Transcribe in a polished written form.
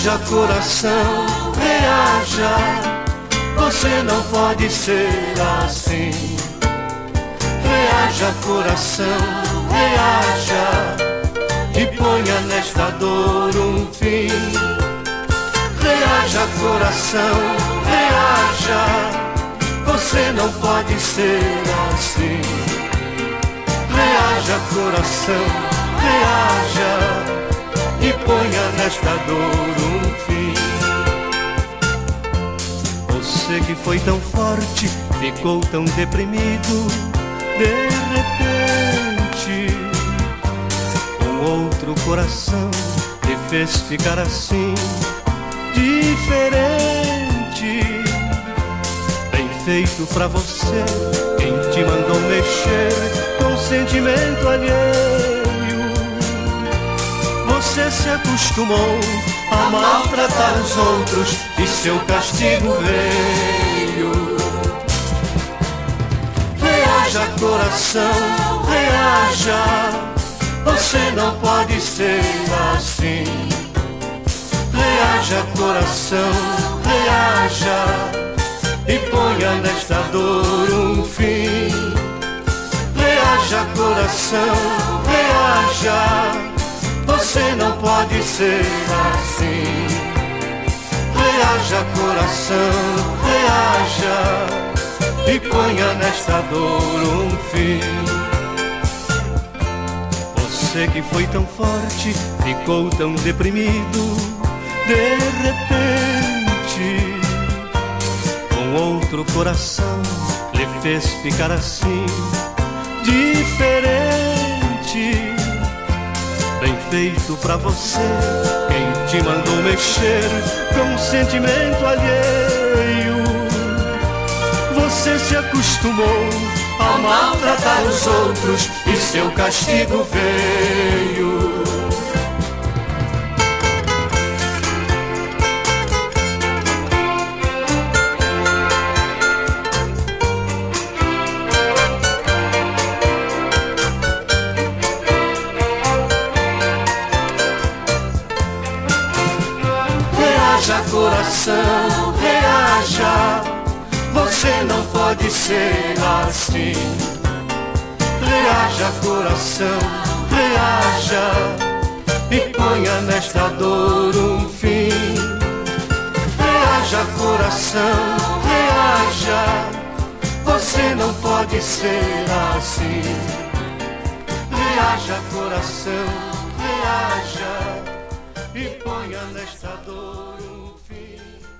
Reaja, coração, reaja. Você não pode ser assim. Reaja, coração, reaja. E ponha nesta dor um fim. Reaja, coração, reaja. Você não pode ser assim. Reaja, coração, reaja. E ponha nesta dor um fim. Você que foi tão forte, ficou tão deprimido. De repente, um outro coração te fez ficar assim, diferente. Bem feito pra você, quem te mandou mexer com sentimento alheio. Você se acostumou a maltratar os outros e seu castigo veio. Reaja, coração, reaja. Você não pode ser assim. Reaja, coração, reaja. E ponha nesta dor um fim. Reaja, coração, reaja. Você não pode ser assim. Reaja, coração, reaja. E ponha nesta dor um fim. Você que foi tão forte, ficou tão deprimido. De repente, um outro coração lhe fez ficar assim, diferente. Bem feito pra você, quem te mandou mexer com sentimento alheio. Você se acostumou a maltratar os outros e seu castigo veio. Reaja, coração, reaja. Você não pode ser assim. Reaja, coração, reaja. E ponha nesta dor um fim. Reaja, coração, reaja. Você não pode ser assim. Reaja, coração, reaja. E ponha nesta dor um fim.